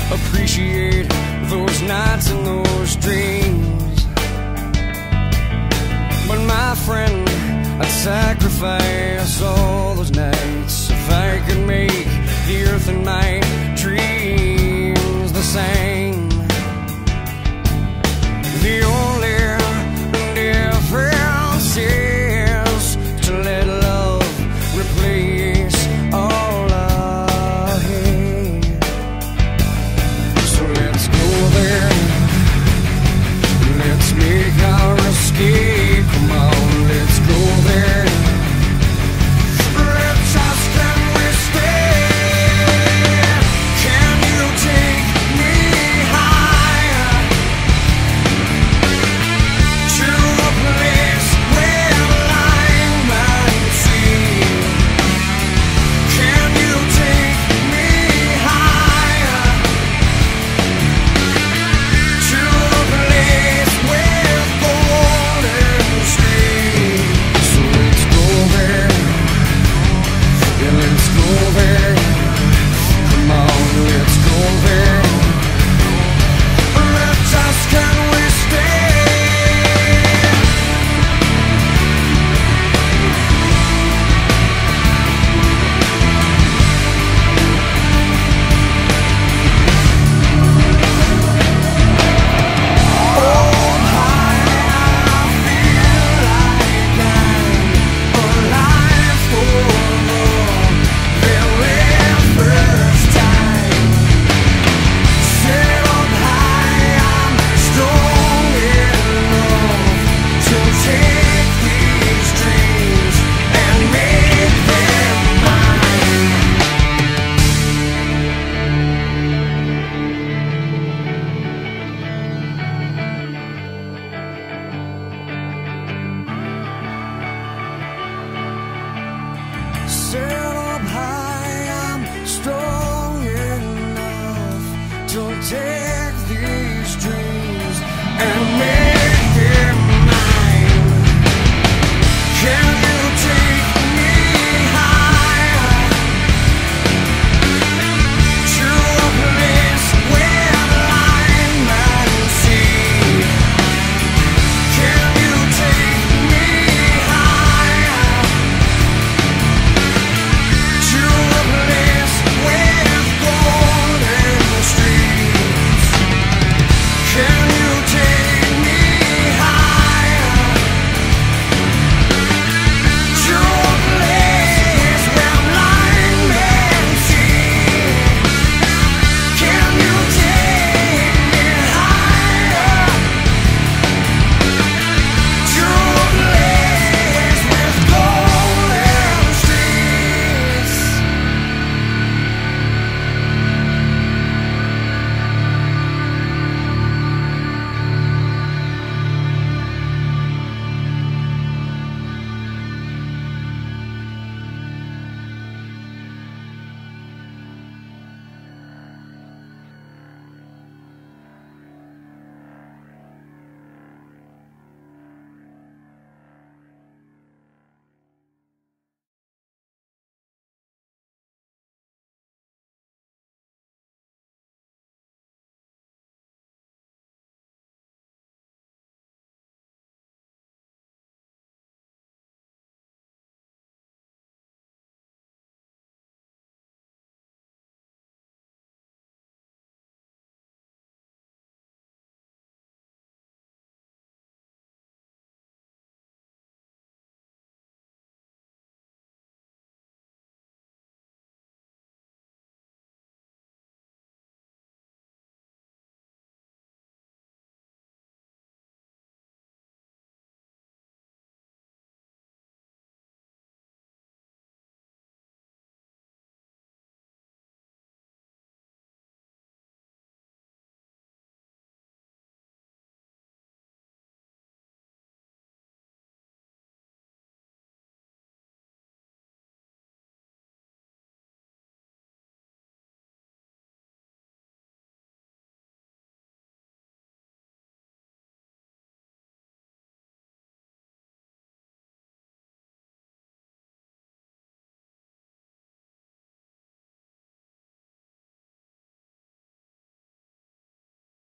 appreciate those nights and those dreams. But my friend, I'd sacrifice all those nights if I could make the earth and my dreams the same. The only difference is to let love replace all I hate. So let's go there, let's make our escape. Come on, let's go there. Let's ask, can we stay? Can you take me higher to a place where line might see? Can you take me higher to a place with golden streams? So let's go there, yeah, let's go there. Come on, let's go there. Let's ask, can we stay? Set up high, I'm strong enough to take these dreams and make